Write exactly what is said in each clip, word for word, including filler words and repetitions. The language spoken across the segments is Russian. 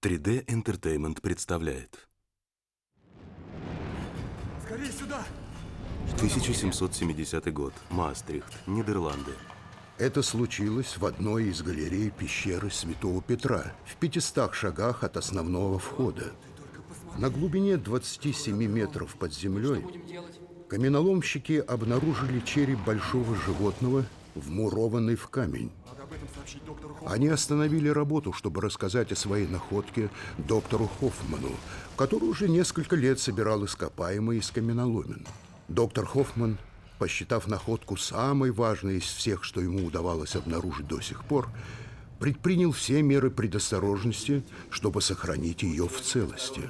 три дэ Entertainment представляет. Скорее сюда! тысяча семьсот семидесятый год. Маастрихт, Нидерланды. Это случилось в одной из галерей пещеры Святого Петра, в пятистах шагах от основного входа. На глубине двадцати семи метров под землей каменоломщики обнаружили череп большого животного, вмурованный в камень. Они остановили работу, чтобы рассказать о своей находке доктору Хоффману, который уже несколько лет собирал ископаемые из каменоломен. Доктор Хоффман, посчитав находку самой важной из всех, что ему удавалось обнаружить до сих пор, предпринял все меры предосторожности, чтобы сохранить ее в целости.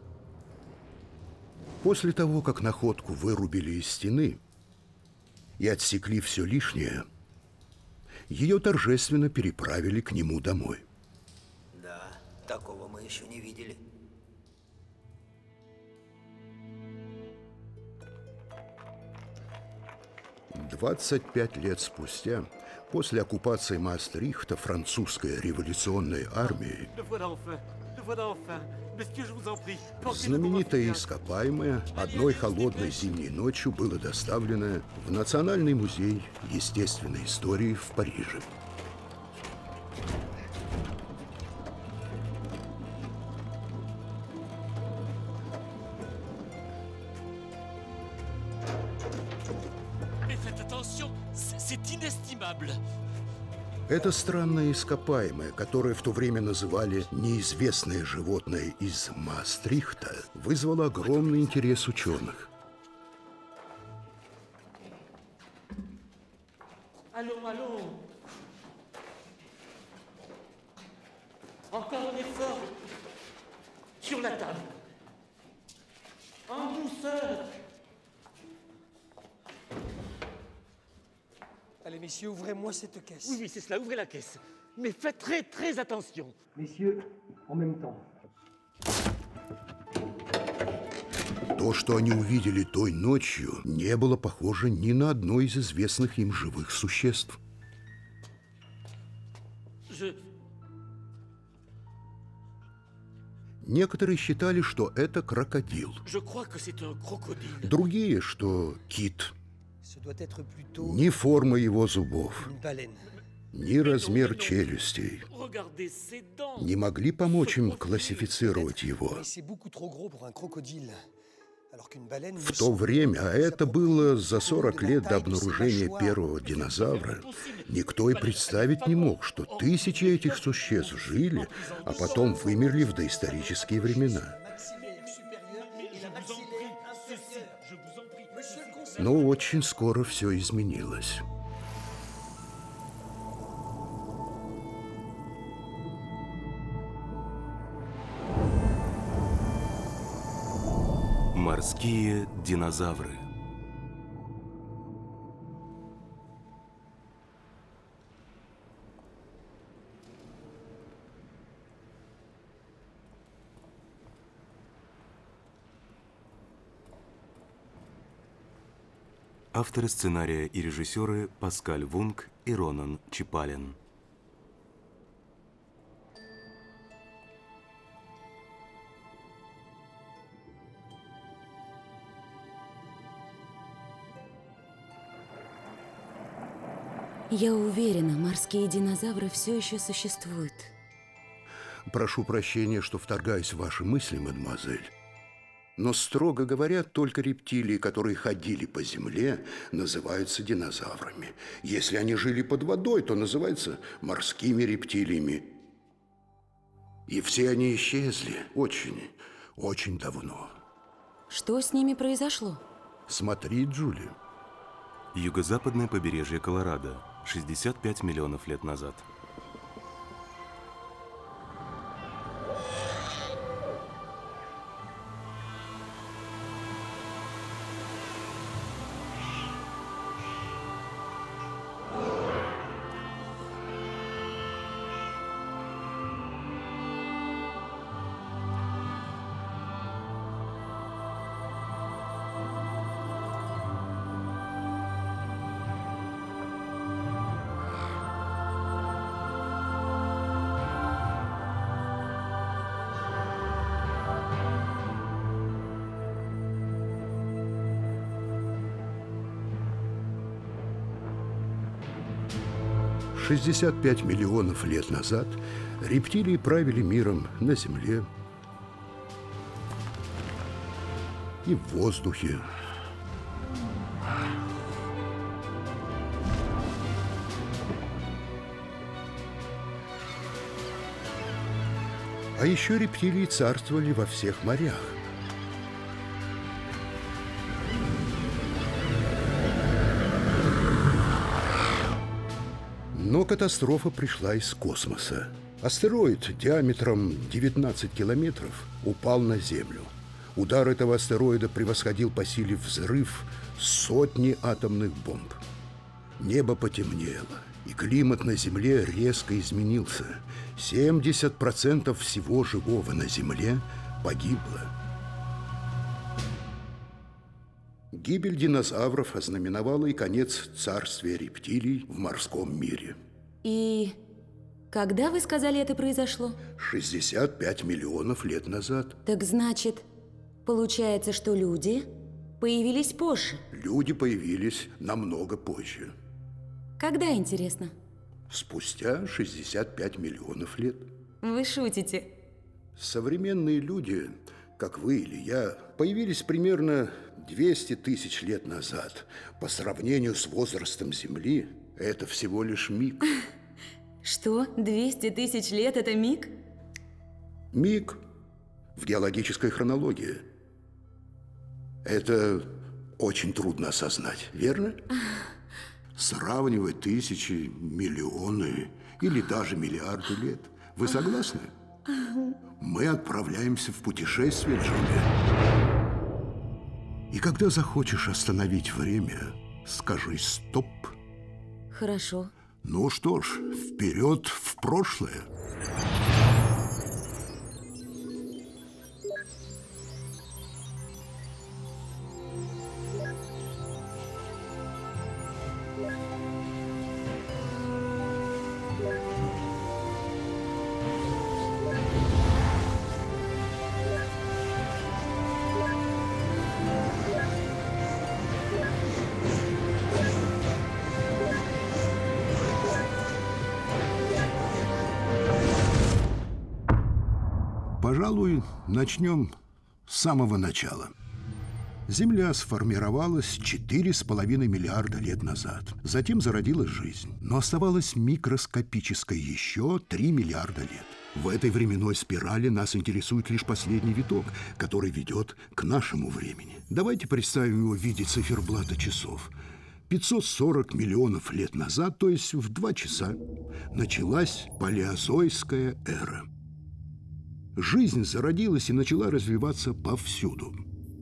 После того, как находку вырубили из стены и отсекли все лишнее, ее торжественно переправили к нему домой. Да, такого мы еще не видели. двадцать пять лет спустя, после оккупации Маастрихта французской революционной армией, знаменитое ископаемое одной холодной зимней ночью было доставлено в Национальный музей естественной истории в Париже. Это странное ископаемое, которое в то время называли неизвестное животное из Маастрихта, вызвало огромный интерес ученых. Allons, allons. Encore un effort. Sur la table. En douceur. Allez, messieurs, ouvrez-moi cette caisse. Oui, oui, c'est cela, ouvrez la caisse. Mais faites très, très attention. Messieurs, en même temps. То, что они увидели той ночью, не было похоже ни на одно из известных им живых существ. Je... Некоторые считали, что это крокодил. Je crois que c'est un crocodile. Другие, что кит. Ce doit être plutôt Ни форма его зубов, une baleine. ни размер челюстей Regardez ses dents. не могли помочь им классифицировать его. Mais c'est beaucoup trop gros pour un crocodile. Alors qu'une baleine... В то время, а это было за сорок лет до обнаружения первого динозавра, никто и представить не мог, что тысячи этих существ жили, а потом вымерли в доисторические времена. Но очень скоро все изменилось. Морские динозавры. Авторы сценария и режиссеры Паскаль Вунг и Ронан Чипалин. Я уверена, морские динозавры все еще существуют. Прошу прощения, что вторгаюсь в ваши мысли, мадемуазель. Но, строго говоря, только рептилии, которые ходили по земле, называются динозаврами. Если они жили под водой, то называются морскими рептилиями. И все они исчезли очень, очень давно. Что с ними произошло? Смотри, Джули. Юго-западное побережье Колорадо. шестьдесят пять миллионов лет назад. шестьдесят пять миллионов лет назад рептилии правили миром на Земле и в воздухе. А еще рептилии царствовали во всех морях. Но катастрофа пришла из космоса. Астероид диаметром девятнадцать километров упал на Землю. Удар этого астероида превосходил по силе взрыв сотни атомных бомб. Небо потемнело, и климат на Земле резко изменился. семьдесят процентов всего живого на Земле погибло. Гибель динозавров ознаменовала и конец царствия рептилий в морском мире. И когда, вы сказали, это произошло? шестьдесят пять миллионов лет назад. Так значит, получается, что люди появились позже? Люди появились намного позже. Когда, интересно? Спустя шестьдесят пять миллионов лет. Вы шутите? Современные люди, как вы или я, появились примерно двести тысяч лет назад. По сравнению с возрастом Земли, это всего лишь миг. Что? двести тысяч лет – это миг? Миг в геологической хронологии. Это очень трудно осознать, верно? Сравнивать тысячи, миллионы или даже миллиарды лет. Вы согласны? Мы отправляемся в путешествие, Джулия. И когда захочешь остановить время, скажи «стоп». Хорошо. Ну что ж, вперед в прошлое. Пожалуй, начнем с самого начала. Земля сформировалась четыре с половиной миллиарда лет назад. Затем зародилась жизнь, но оставалась микроскопической еще три миллиарда лет. В этой временной спирали нас интересует лишь последний виток, который ведет к нашему времени. Давайте представим его в виде циферблата часов. пятьсот сорок миллионов лет назад, то есть в два часа, началась палеозойская эра. Жизнь зародилась и начала развиваться повсюду.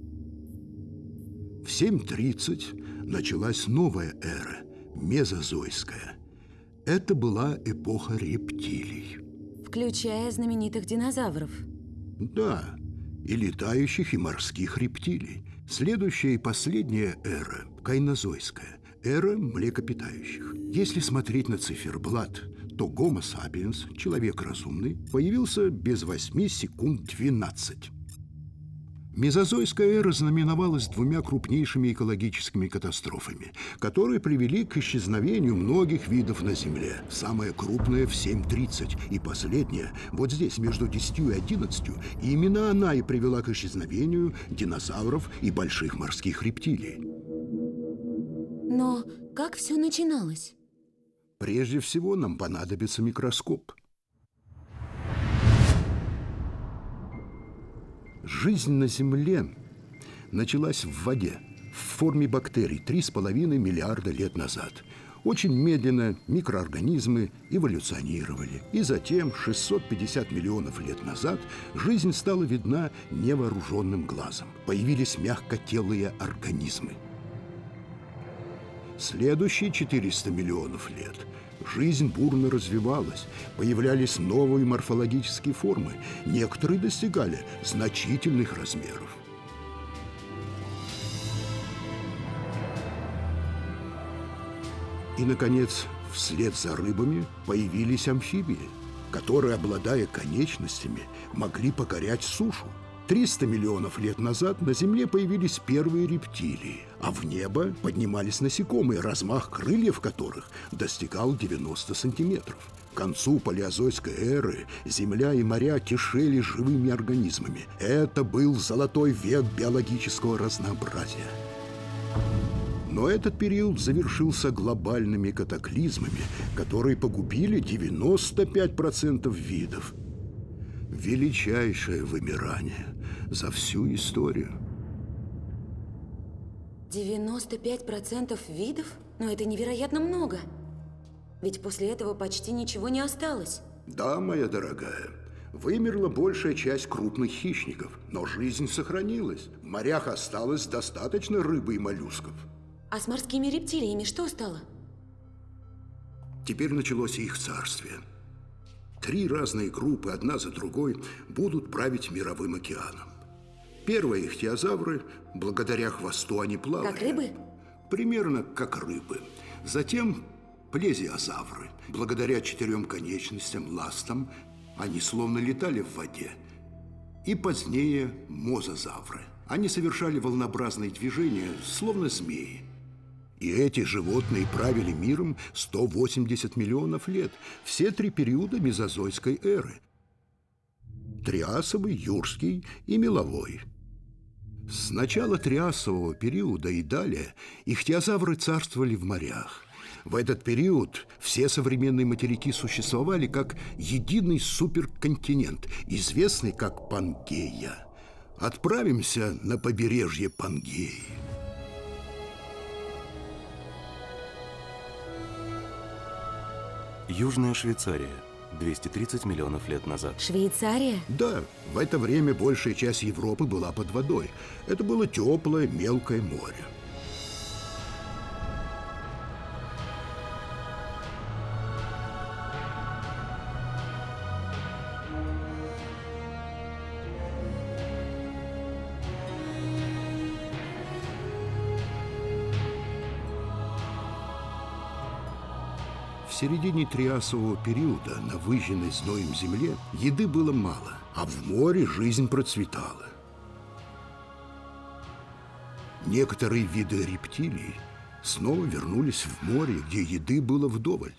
В семь тридцать началась новая эра, мезозойская. Это была эпоха рептилий. Включая знаменитых динозавров. Да, и летающих, и морских рептилий. Следующая и последняя эра – кайнозойская, эра млекопитающих. Если смотреть на циферблат, то Homo sapiens, человек разумный, появился без восьми секунд двенадцать. Мезозойская эра знаменовалась двумя крупнейшими экологическими катастрофами, которые привели к исчезновению многих видов на Земле. Самая крупная в семь тридцать, и последняя вот здесь, между десятью и одиннадцатью, и именно она и привела к исчезновению динозавров и больших морских рептилий. Но как все начиналось? Прежде всего нам понадобится микроскоп. Жизнь на Земле началась в воде, в форме бактерий три с половиной миллиарда лет назад. Очень медленно микроорганизмы эволюционировали. И затем, шестьсот пятьдесят миллионов лет назад, жизнь стала видна невооруженным глазом. Появились мягкотелые организмы. Следующие четыреста миллионов лет жизнь бурно развивалась, появлялись новые морфологические формы, некоторые достигали значительных размеров. И, наконец, вслед за рыбами появились амфибии, которые, обладая конечностями, могли покорять сушу. триста миллионов лет назад на Земле появились первые рептилии, а в небо поднимались насекомые, размах крыльев которых достигал девяноста сантиметров. К концу палеозойской эры Земля и моря кишели живыми организмами. Это был золотой век биологического разнообразия. Но этот период завершился глобальными катаклизмами, которые погубили девяносто пять процентов видов. Величайшее вымирание за всю историю. девяносто пять процентов видов? Но это невероятно много. Ведь после этого почти ничего не осталось. Да, моя дорогая, вымерла большая часть крупных хищников, но жизнь сохранилась. В морях осталось достаточно рыбы и моллюсков. А с морскими рептилиями что стало? Теперь началось их царствие. Три разные группы, одна за другой, будут править мировым океаном. Первые ихтиозавры, благодаря хвосту они плавали. Как рыбы? Примерно как рыбы. Затем плезиозавры. Благодаря четырем конечностям, ластам, они словно летали в воде. И позднее мозазавры. Они совершали волнообразные движения, словно змеи. И эти животные правили миром сто восемьдесят миллионов лет. Все три периода мезозойской эры. Триасовый, юрский и меловой. С начала триасового периода и далее ихтиозавры царствовали в морях. В этот период все современные материки существовали как единый суперконтинент, известный как Пангея. Отправимся на побережье Пангеи. Южная Швейцария. двести тридцать миллионов лет назад. Швейцария? Да, в это время большая часть Европы была под водой. Это было теплое, мелкое море. В середине триасового периода на выжженной зноем земле еды было мало, а в море жизнь процветала. Некоторые виды рептилий снова вернулись в море, где еды было вдоволь.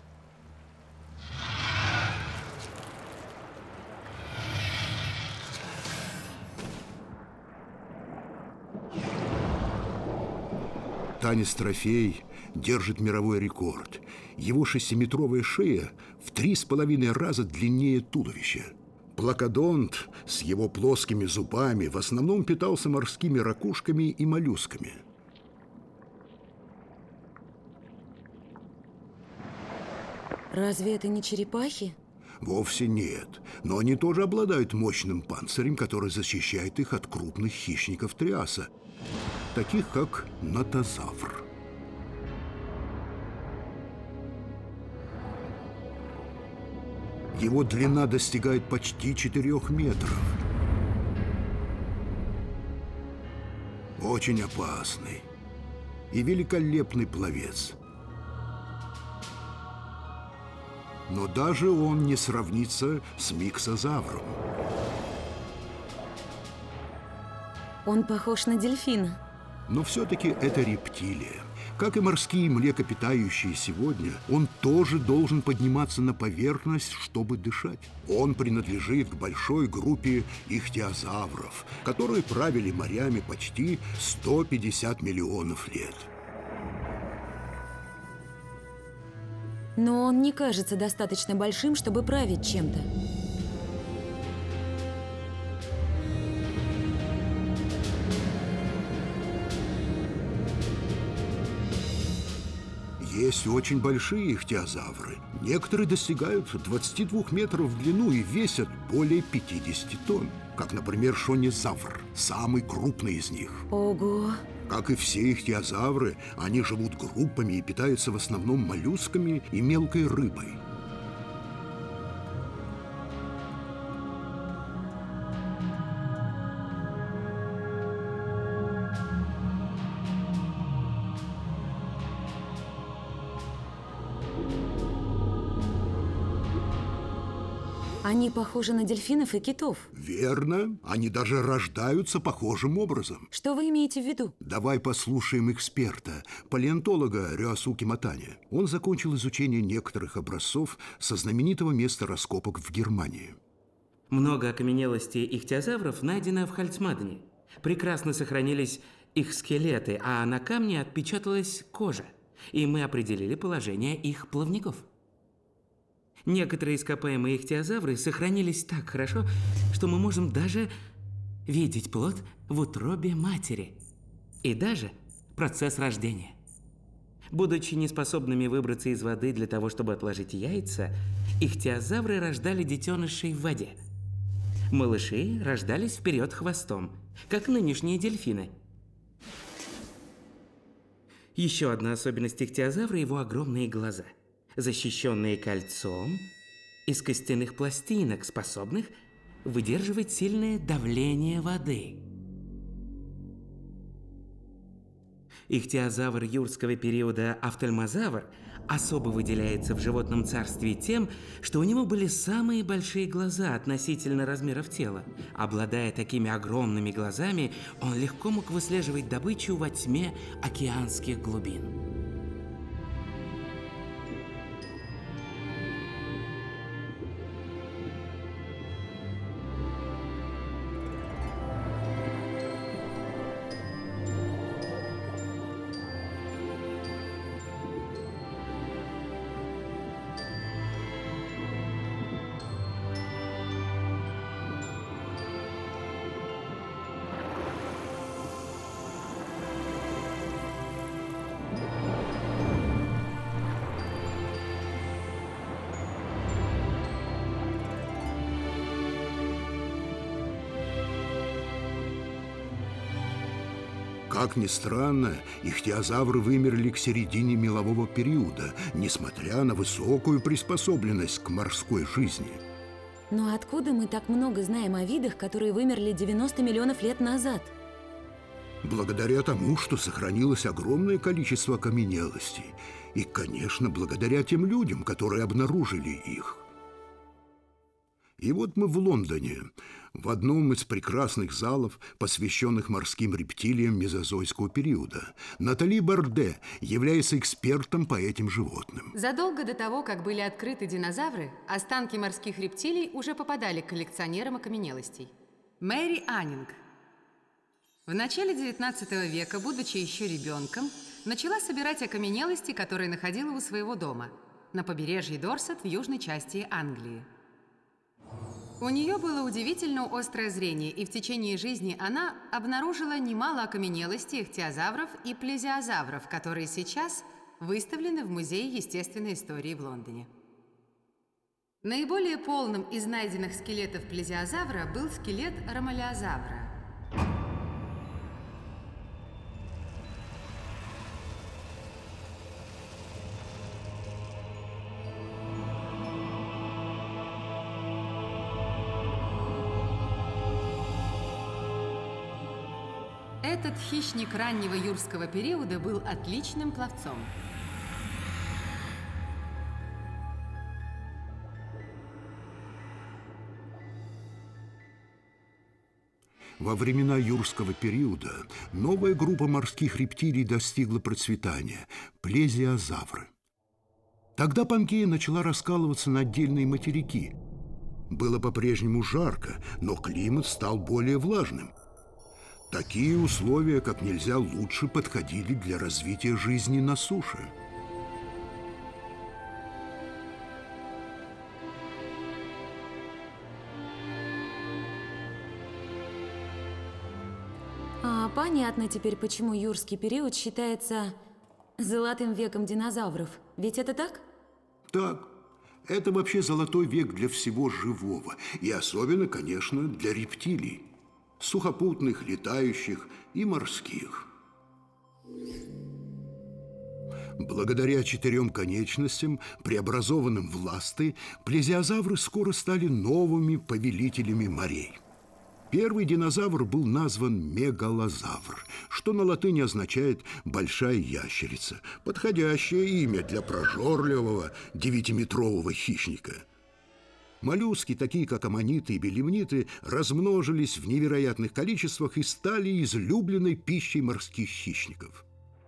Танис-трофей держит мировой рекорд. Его шестиметровая шея в три с половиной раза длиннее туловища. Плакодонт с его плоскими зубами в основном питался морскими ракушками и моллюсками. Разве это не черепахи? Вовсе нет. Но они тоже обладают мощным панцирем, который защищает их от крупных хищников триаса, таких как нотозавр. Его длина достигает почти четырех метров. Очень опасный и великолепный пловец. Но даже он не сравнится с миксозавром. Он похож на дельфина. Но все-таки это рептилия. Как и морские млекопитающие сегодня, он тоже должен подниматься на поверхность, чтобы дышать. Он принадлежит к большой группе ихтиозавров, которые правили морями почти сто пятьдесят миллионов лет. Но он не кажется достаточно большим, чтобы править чем-то. Есть очень большие ихтиозавры. Некоторые достигают двадцати двух метров в длину и весят более пятидесяти тонн. Как, например, шонезавр, самый крупный из них. Ого! Как и все ихтиозавры, они живут группами и питаются в основном моллюсками и мелкой рыбой. Они похожи на дельфинов и китов. Верно. Они даже рождаются похожим образом. Что вы имеете в виду? Давай послушаем эксперта, палеонтолога Рёасуки Матани. Он закончил изучение некоторых образцов со знаменитого места раскопок в Германии. Много окаменелостей ихтиозавров найдено в Хальцмадене. Прекрасно сохранились их скелеты, а на камне отпечаталась кожа. И мы определили положение их плавников. Некоторые ископаемые ихтиозавры сохранились так хорошо, что мы можем даже видеть плод в утробе матери. И даже процесс рождения. Будучи неспособными выбраться из воды для того, чтобы отложить яйца, ихтиозавры рождали детенышей в воде. Малыши рождались вперед хвостом, как нынешние дельфины. Еще одна особенность ихтиозавра – его огромные глаза, защищенные кольцом из костяных пластинок, способных выдерживать сильное давление воды. Ихтиозавр юрского периода офтальмозавр особо выделяется в животном царстве тем, что у него были самые большие глаза относительно размеров тела. Обладая такими огромными глазами, он легко мог выслеживать добычу во тьме океанских глубин. Как ни странно, ихтиозавры вымерли к середине мелового периода, несмотря на высокую приспособленность к морской жизни. Но откуда мы так много знаем о видах, которые вымерли девяносто миллионов лет назад? Благодаря тому, что сохранилось огромное количество окаменелостей. И, конечно, благодаря тем людям, которые обнаружили их. И вот мы в Лондоне, в одном из прекрасных залов, посвященных морским рептилиям мезозойского периода. Натали Борде является экспертом по этим животным. Задолго до того, как были открыты динозавры, останки морских рептилий уже попадали к коллекционерам окаменелостей. Мэри Аннинг в начале девятнадцатого века, будучи еще ребенком, начала собирать окаменелости, которые находила у своего дома на побережье Дорсет в южной части Англии. У нее было удивительно острое зрение, и в течение жизни она обнаружила немало окаменелостей ихтиозавров и плезиозавров, которые сейчас выставлены в Музее естественной истории в Лондоне. Наиболее полным из найденных скелетов плезиозавра был скелет ромалеозавра. Этот хищник раннего юрского периода был отличным пловцом. Во времена юрского периода новая группа морских рептилий достигла процветания – плезиозавры. Тогда Пангея начала раскалываться на отдельные материки. Было по-прежнему жарко, но климат стал более влажным. Такие условия как нельзя лучше подходили для развития жизни на суше. А понятно теперь, почему юрский период считается золотым веком динозавров. Ведь это так? Так. Это вообще золотой век для всего живого. И особенно, конечно, для рептилий. Сухопутных, летающих и морских. Благодаря четырем конечностям, преобразованным в ласты, плезиозавры скоро стали новыми повелителями морей. Первый динозавр был назван мегалозавр, что на латыни означает «большая ящерица», подходящее имя для прожорливого девятиметрового хищника. Моллюски, такие как аммониты и белемниты, размножились в невероятных количествах и стали излюбленной пищей морских хищников.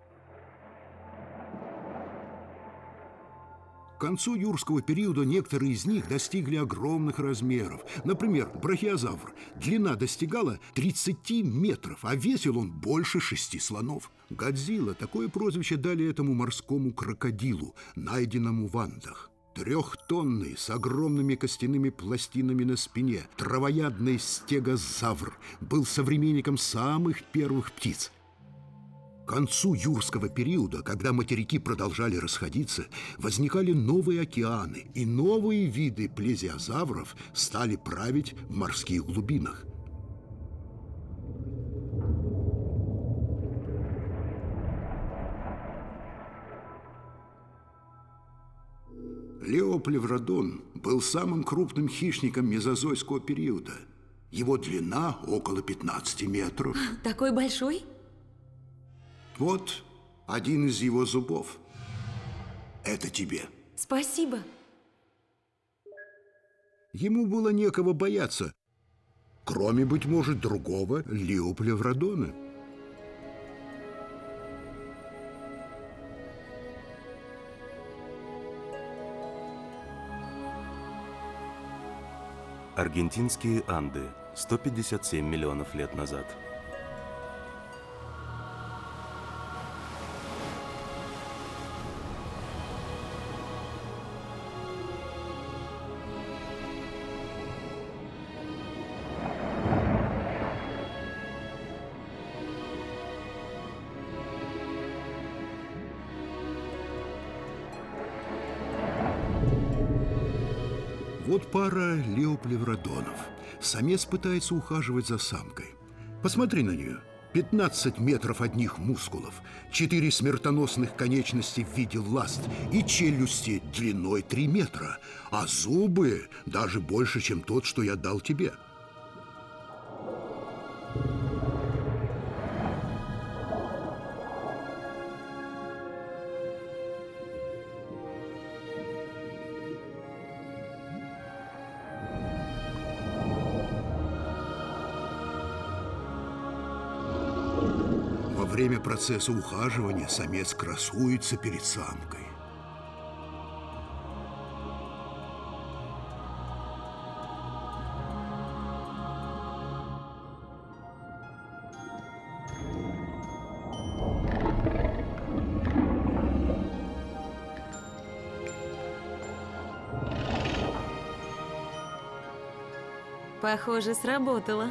К концу юрского периода некоторые из них достигли огромных размеров. Например, брахиозавр. Длина достигала тридцати метров, а весил он больше шести слонов. Годзилла – такое прозвище дали этому морскому крокодилу, найденному в Андах. Трехтонный, с огромными костяными пластинами на спине, травоядный стегозавр был современником самых первых птиц. К концу юрского периода, когда материки продолжали расходиться, возникали новые океаны, и новые виды плезиозавров стали править в морских глубинах. Леоплевродон был самым крупным хищником мезозойского периода. Его длина около пятнадцати метров. Такой большой? Вот один из его зубов. Это тебе. Спасибо. Ему было некого бояться, кроме, быть может, другого Леоплевродона. Аргентинские Анды. сто пятьдесят семь миллионов лет назад. Вот пара леоплевродонов. Самец пытается ухаживать за самкой. Посмотри на нее. пятнадцать метров одних мускулов, четыре смертоносных конечности в виде ласт и челюсти длиной три метра, а зубы даже больше, чем тот, что я дал тебе. Во время процесса ухаживания самец красуется перед самкой. Похоже, сработало.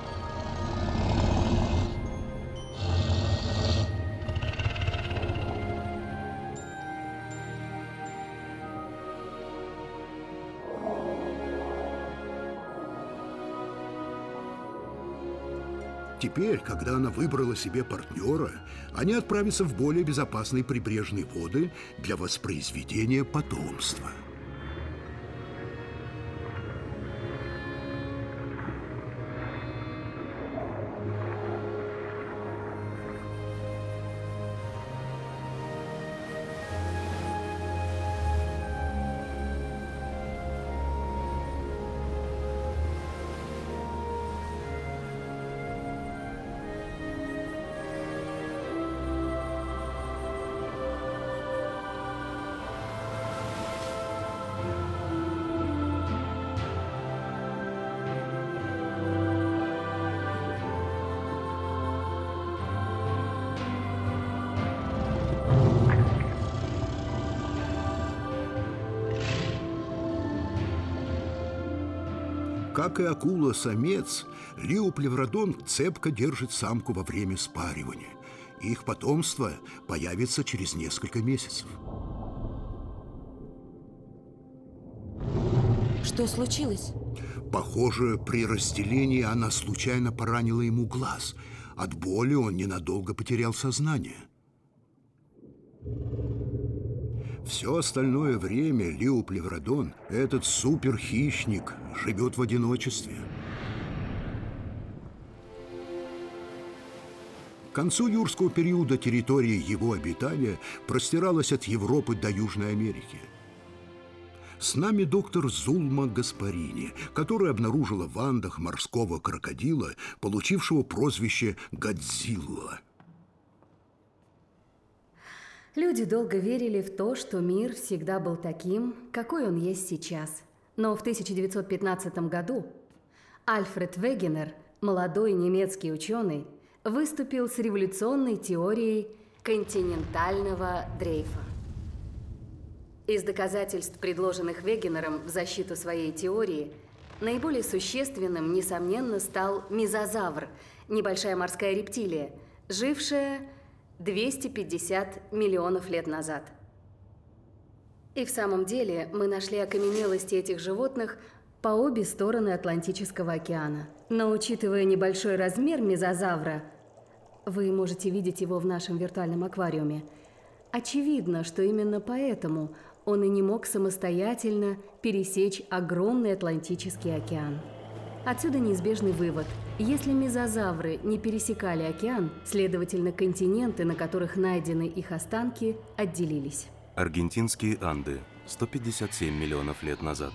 Теперь, когда она выбрала себе партнера, они отправятся в более безопасные прибрежные воды для воспроизведения потомства. Как и акула-самец, леоплевродон цепко держит самку во время спаривания. Их потомство появится через несколько месяцев. Что случилось? Похоже, при разделении она случайно поранила ему глаз. От боли он ненадолго потерял сознание. Все остальное время леоплевродон, этот суперхищник, живет в одиночестве. К концу юрского периода территория его обитания простиралась от Европы до Южной Америки. С нами доктор Зулма Гаспарини, которая обнаружила в Андах морского крокодила, получившего прозвище Годзилла. Люди долго верили в то, что мир всегда был таким, какой он есть сейчас. Но в тысяча девятьсот пятнадцатом году Альфред Вегенер, молодой немецкий ученый, выступил с революционной теорией континентального дрейфа. Из доказательств, предложенных Вегенером в защиту своей теории, наиболее существенным, несомненно, стал мезозавр, небольшая морская рептилия, жившая двести пятьдесят миллионов лет назад. И в самом деле мы нашли окаменелости этих животных по обе стороны Атлантического океана. Но учитывая небольшой размер мезозавра, вы можете видеть его в нашем виртуальном аквариуме, очевидно, что именно поэтому он и не мог самостоятельно пересечь огромный Атлантический океан. Отсюда неизбежный вывод. Если мезозавры не пересекали океан, следовательно, континенты, на которых найдены их останки, отделились. Аргентинские Анды. сто пятьдесят семь миллионов лет назад.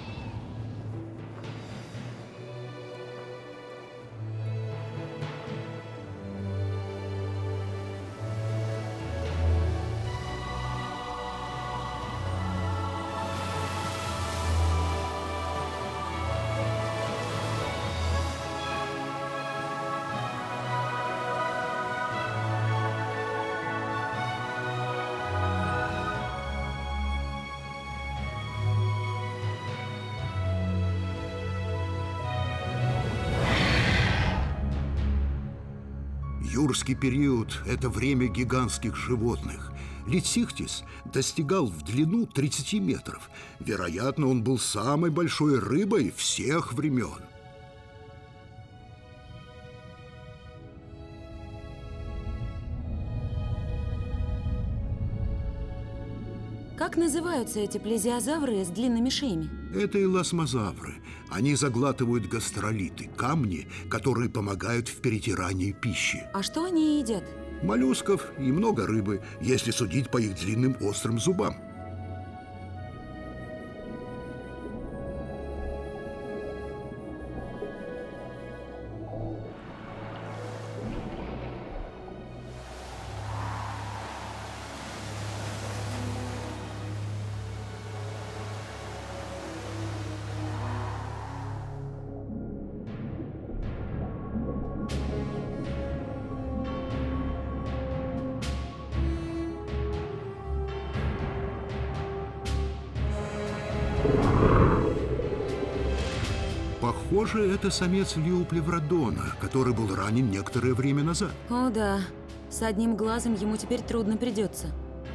Юрский период – это время гигантских животных. Литсихтис достигал в длину тридцати метров. Вероятно, он был самой большой рыбой всех времен. Как называются эти плезиозавры с длинными шеями? Это эласмозавры. Они заглатывают гастролиты, камни, которые помогают в перетирании пищи. А что они едят? Моллюсков и много рыбы, если судить по их длинным острым зубам. Похоже, это самец лиоплевродона, который был ранен некоторое время назад. О да, с одним глазом ему теперь трудно придется.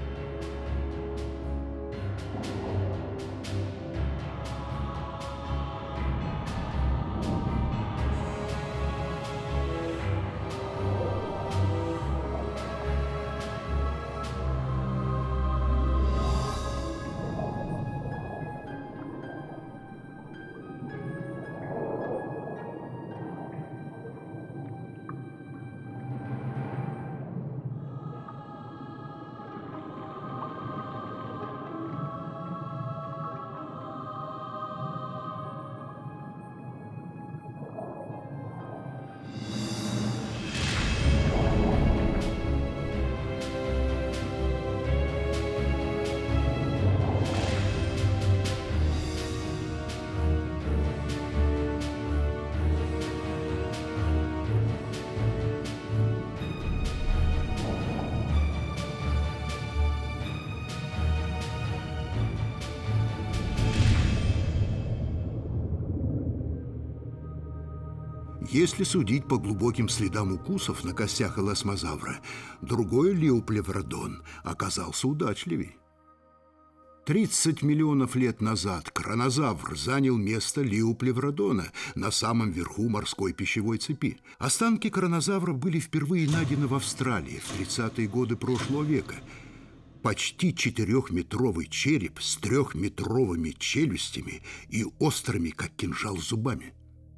Если судить по глубоким следам укусов на костях эласмозавра, другой лиоплевродон оказался удачливей. тридцать миллионов лет назад кронозавр занял место лиоплевродона на самом верху морской пищевой цепи. Останки кронозавра были впервые найдены в Австралии в тридцатые годы прошлого века. Почти четырехметровый череп с трехметровыми челюстями и острыми, как кинжал, зубами.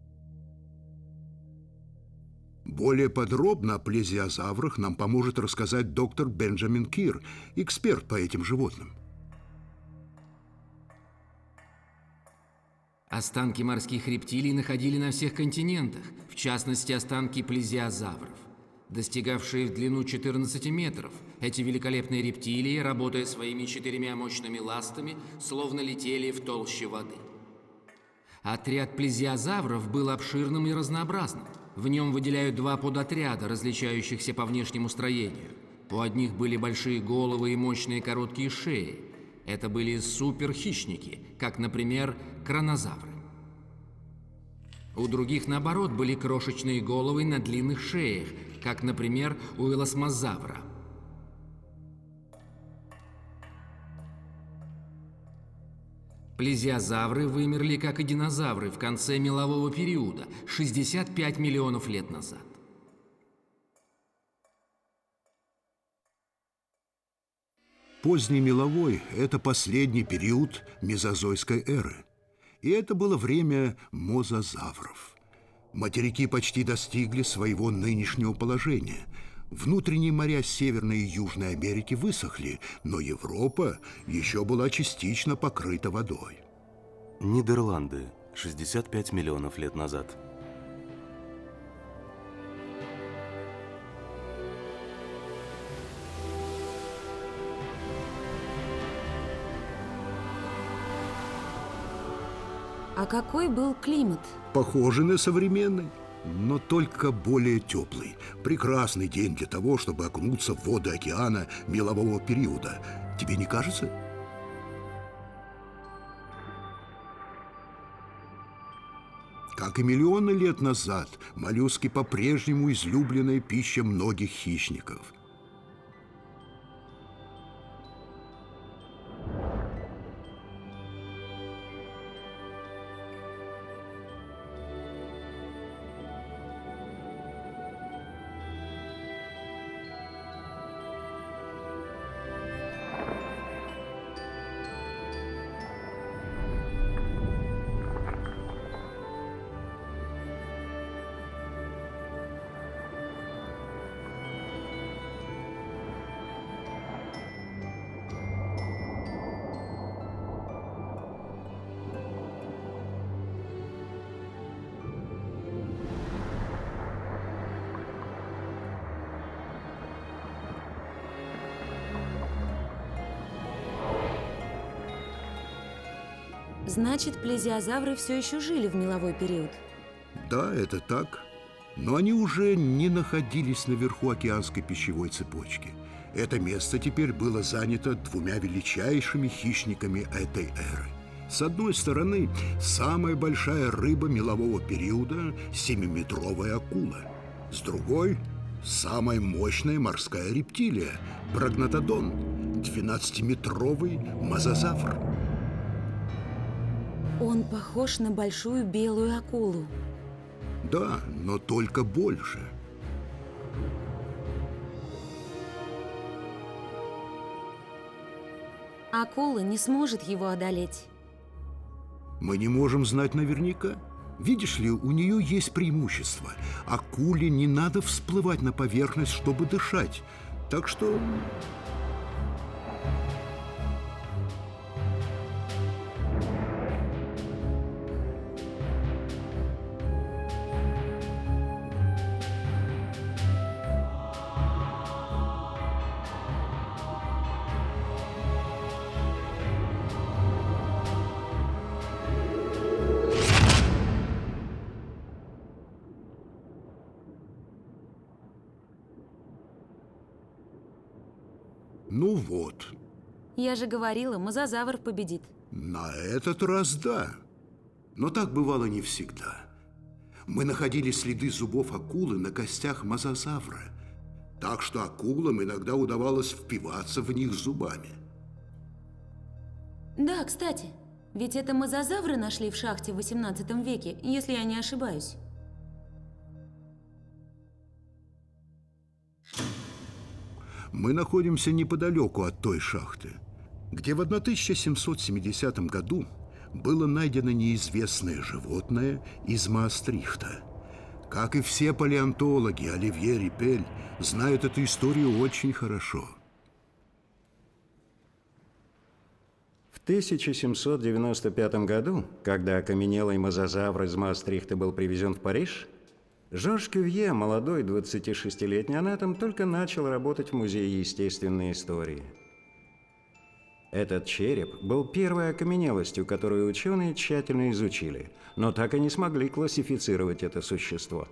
Более подробно о плезиозаврах нам поможет рассказать доктор Бенджамин Кир, эксперт по этим животным. Останки морских рептилий находили на всех континентах, в частности, останки плезиозавров. Достигавшие в длину четырнадцати метров, эти великолепные рептилии, работая своими четырьмя мощными ластами, словно летели в толще воды. Отряд плезиозавров был обширным и разнообразным. В нем выделяют два подотряда, различающихся по внешнему строению. У одних были большие головы и мощные короткие шеи. Это были суперхищники, как, например, кронозавры. У других, наоборот, были крошечные головы на длинных шеях, как, например, у элосмозавра. Плезиозавры вымерли, как и динозавры, в конце мелового периода, шестьдесят пять миллионов лет назад. Поздний меловой – это последний период мезозойской эры. И это было время мозазавров. Материки почти достигли своего нынешнего положения. Внутренние моря Северной и Южной Америки высохли, но Европа еще была частично покрыта водой. Нидерланды. шестьдесят пять миллионов лет назад. А какой был климат? Похожий на современный, но только более теплый. Прекрасный день для того, чтобы окунуться в воды океана мелового периода. Тебе не кажется? Как и миллионы лет назад, моллюски по-прежнему излюбленная пища многих хищников. Значит, плезиозавры все еще жили в меловой период? Да, это так. Но они уже не находились наверху океанской пищевой цепочки. Это место теперь было занято двумя величайшими хищниками этой эры. С одной стороны, самая большая рыба мелового периода – семиметровая акула. С другой – самая мощная морская рептилия – прогнатодон, двенадцатиметровый мозазавр. Он похож на большую белую акулу. Да, но только больше. Акула не сможет его одолеть. Мы не можем знать наверняка. Видишь ли, у нее есть преимущество. Акуле не надо всплывать на поверхность, чтобы дышать. Так что... Ну вот. Я же говорила, мозазавр победит. На этот раз да. Но так бывало не всегда. Мы находили следы зубов акулы на костях мозазавра. Так что акулам иногда удавалось впиваться в них зубами. Да, кстати, ведь это мозазавры нашли в шахте в восемнадцатом веке, если я не ошибаюсь. Мы находимся неподалеку от той шахты, где в тысяча семьсот семидесятом году было найдено неизвестное животное из Маастрихта. Как и все палеонтологи, Оливье Рипель знают эту историю очень хорошо. В тысяча семьсот девяносто пятом году, когда окаменелый мозазавр из Маастрихта был привезен в Париж, Жорж Кювье, молодой двадцатишестилетний анатом, только начал работать в Музее естественной истории. Этот череп был первой окаменелостью, которую ученые тщательно изучили, но так и не смогли классифицировать это существо.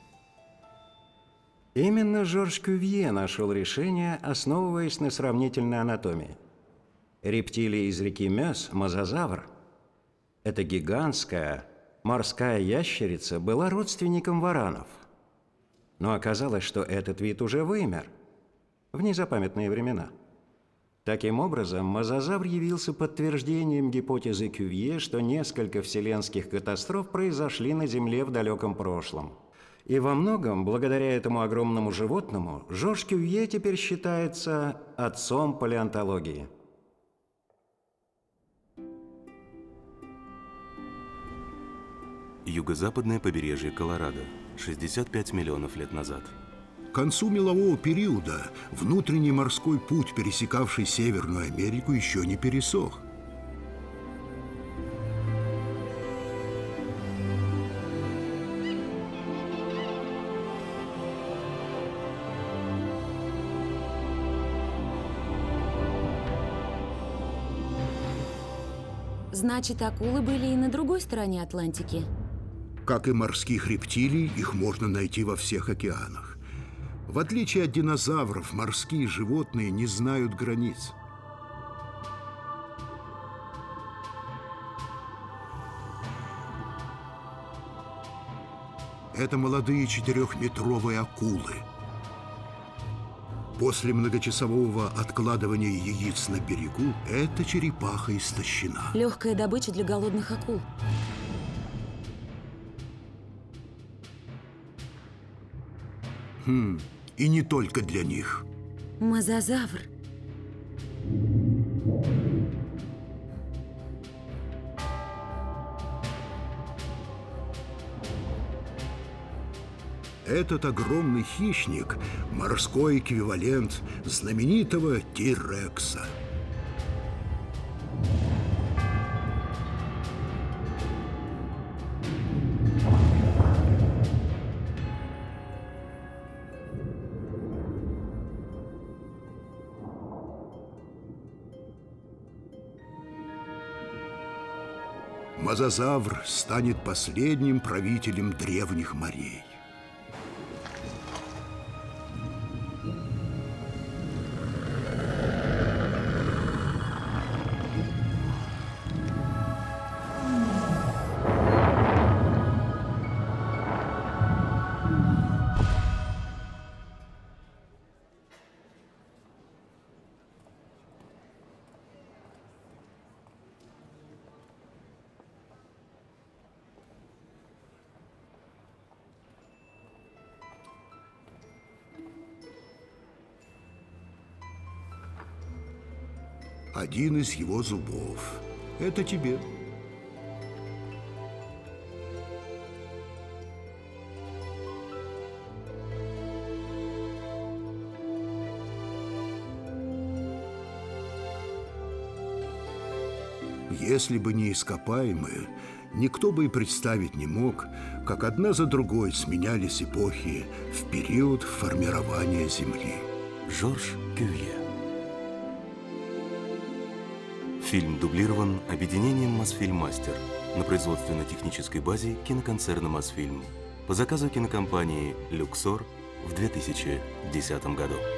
Именно Жорж Кювье нашел решение, основываясь на сравнительной анатомии. Рептилия из реки Мёс, мозазавр, эта гигантская морская ящерица, была родственником варанов. Но оказалось, что этот вид уже вымер в незапамятные времена. Таким образом, мозазавр явился подтверждением гипотезы Кювье, что несколько вселенских катастроф произошли на Земле в далеком прошлом. И во многом, благодаря этому огромному животному, Жорж Кювье теперь считается отцом палеонтологии. Юго-западное побережье Колорадо. шестьдесят пять миллионов лет назад. К концу мелового периода внутренний морской путь, пересекавший Северную Америку, еще не пересох. Значит, акулы были и на другой стороне Атлантики. Как и морских рептилий, их можно найти во всех океанах. В отличие от динозавров, морские животные не знают границ. Это молодые четырехметровые акулы. После многочасового откладывания яиц на берегу эта черепаха истощена. Легкая добыча для голодных акул. Хм, и не только для них. Мозазавр. Этот огромный хищник – морской эквивалент знаменитого Ти-рекса. Мозазавр станет последним правителем древних морей. Один из его зубов. Это тебе. Если бы не ископаемые, никто бы и представить не мог, как одна за другой сменялись эпохи в период формирования Земли. Жорж Кювье. Фильм дублирован объединением «Мосфильм Мастер» на производственно-технической базе киноконцерна «Мосфильм» по заказу кинокомпании «Люксор» в две тысячи десятом году.